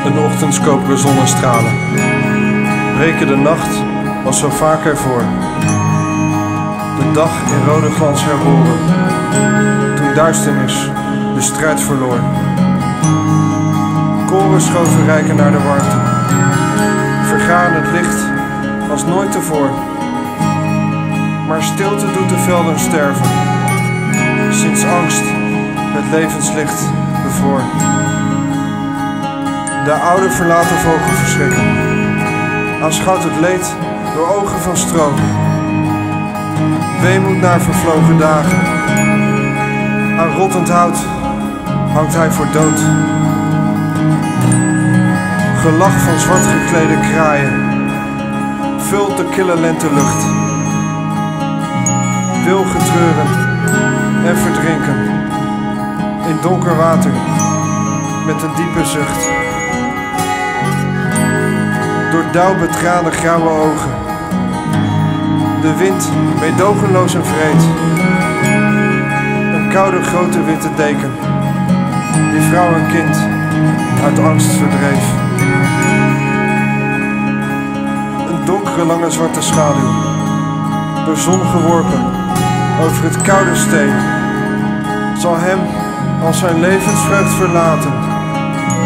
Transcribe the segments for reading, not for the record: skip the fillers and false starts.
een ochtends koperen zonnestralen breken de nacht als zo vaak ervoor. De dag in rode glans herboren, toen duisternis de strijd verloor. Koren schoven rijken naar de warmte, vergaan het licht als nooit tevoren. Maar stilte doet de velden sterven, sinds angst het levenslicht bevroor. De oude verlaten vogel verschrikken, aanschouwt het leed door ogen van stro. Weemoed naar vervlogen dagen, aan rottend hout hangt hij voor dood. Gelach van zwart geklede kraaien vult de kille lentelucht. Wil getreuren en verdrinken in donker water met een diepe zucht. Door dauw betraande grauwe ogen, de wind meedogenloos en vreed. Een koude grote witte deken, die vrouw en kind uit angst verdreef. Een donkere lange zwarte schaduw, door zon geworpen over het koude steen, zal hem als zijn levensvreugd verlaten,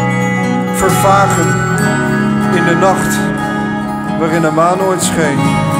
vervagen in de nacht waarin de maan ooit scheen.